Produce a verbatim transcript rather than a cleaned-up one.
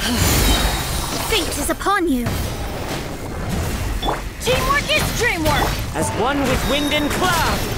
Fate is upon you. Teamwork is dreamwork! As one with wind and cloud!